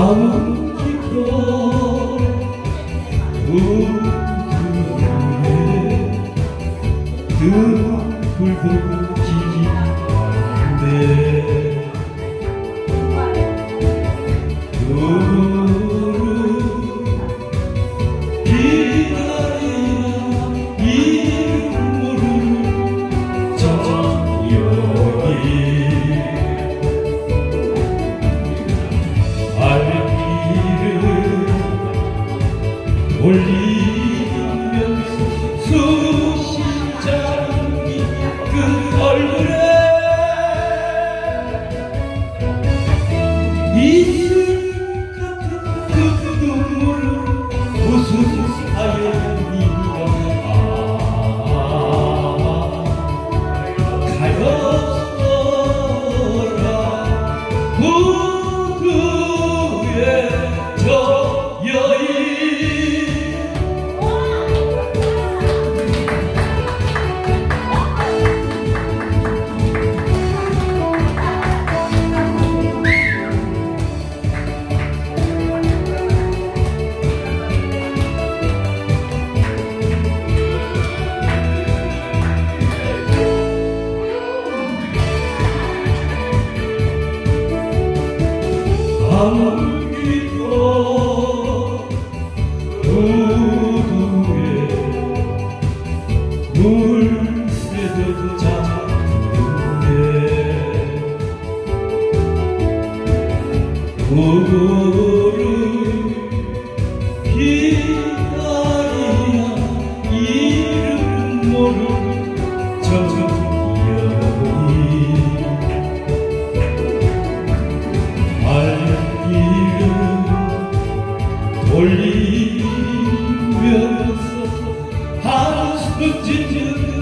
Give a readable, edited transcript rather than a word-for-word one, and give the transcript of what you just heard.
밤은 깊어 우두에 등불 지기인데 너를 기다리나 이름 모르는 저 여인 올리면서 수시장이 그 얼굴에 이슬 같은 그 눈물을 무슨 사연인가 가엾어라 우두에 저 여인 밤은 깊어 우두에 물새도 작은데 너를 기다리야 이름 모르는 저 여인 돌리면서 한숨 짓는